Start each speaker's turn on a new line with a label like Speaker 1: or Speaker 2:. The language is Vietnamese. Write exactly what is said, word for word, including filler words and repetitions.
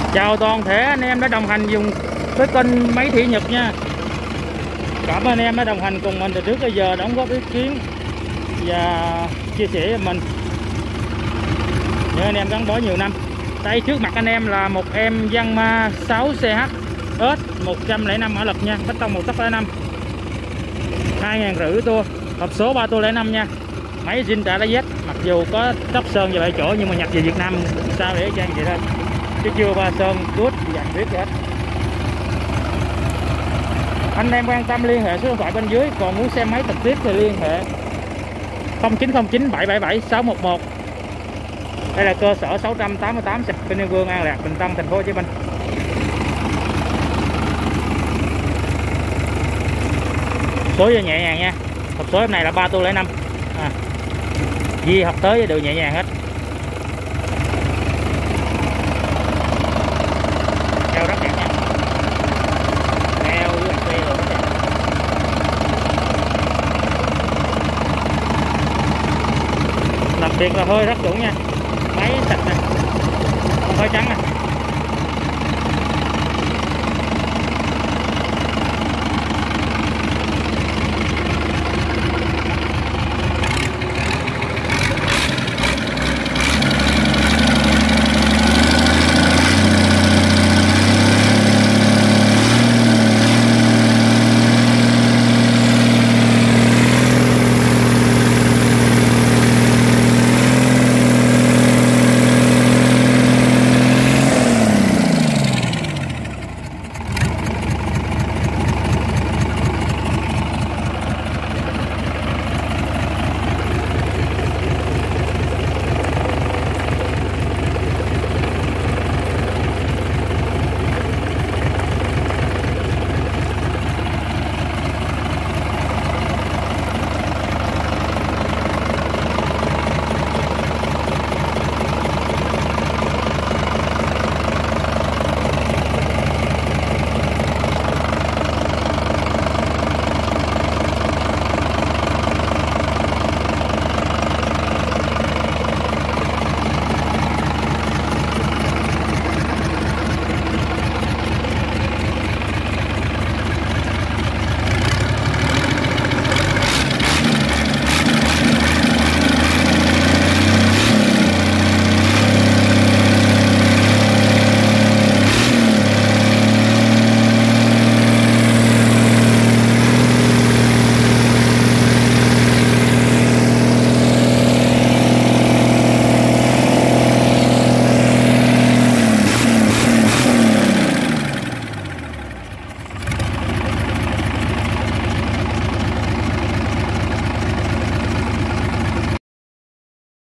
Speaker 1: Chào toàn thể anh em đã đồng hành dùng với kênh Máy Thị Nhật nha. Cảm ơn anh em đã đồng hành cùng mình từ trước tới giờ, đóng góp ý kiến và chia sẻ với mình. Những anh em gắn bó nhiều năm. Đây trước mặt anh em là một em Yanmar sáu C H S một trăm lẻ năm mã lực nha, bách tông một tấc lẻ năm, hai ngàn rưỡi tua, hộp số ba tua lẻ năm nha. Máy zin trả lá Z, mặc dù có tóc sơn và bảy chỗ nhưng mà nhập về Việt Nam sao để trang vậy thôi, chứ chưa qua sơn cút dàn viết gì hết. Anh em quan tâm liên hệ số điện thoại bên dưới, còn muốn xem máy trực tiếp thì liên hệ không chín không chín bảy bảy bảy sáu một một. Đây là cơ sở sáu trăm tám mươi tám Kinh Niên Vương, An Lạc, Bình Tân, thành phố Hồ Chí Minh. Số nhẹ nhàng nha. Hộp số này là ba tua lẻ năm. À, di học tới đều nhẹ nhàng hết. Keo rất đẹp nha. Keo với bạc xe rồi rất đẹp. Đặc biệt là hơi rất chuẩn nha. Máy sạch nè, không hơi trắng nè.